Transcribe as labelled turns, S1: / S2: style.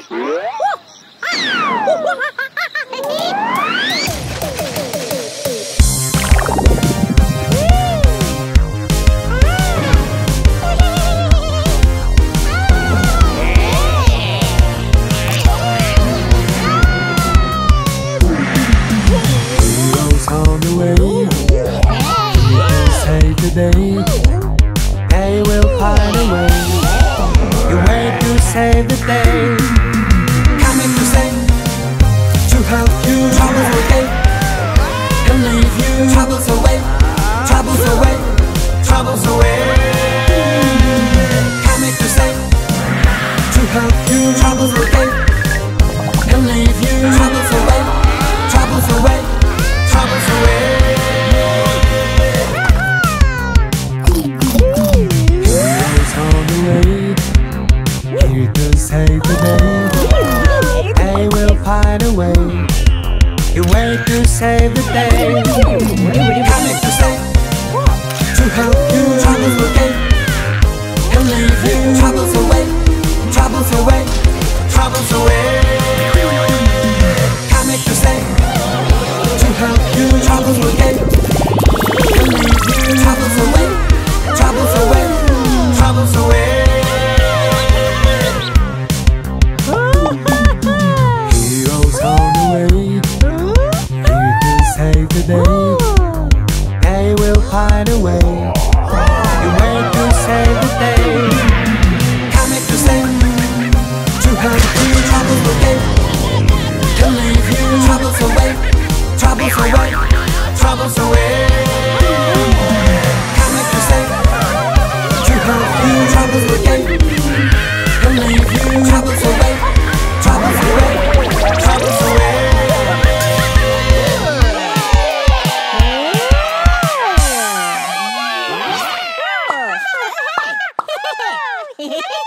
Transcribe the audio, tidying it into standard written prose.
S1: Day, they will find a way. You wait to save the day. Coming to save, to help you. Troubles away, and leave you. Troubles away, troubles away, troubles away. Coming to save, to help you. Troubles away, and leave you. Troubles away, troubles away, troubles away. Save the day, they will find a way. You wait to save the day. Coming to save, to help you. Troubles away, and leave you. Troubles away, troubles away, troubles away. Coming to save, to help you. Troubles away, and leave you. Troubles away, troubles away, troubles away. They will find a way. You wait to save the day. Coming to save, to help you. Troubles away, to leave you. Troubles away, troubles away, troubles away. Coming to save, to help you. Troubles away, to leave you. Troubles away, troubles away, troubles away.
S2: Hehehe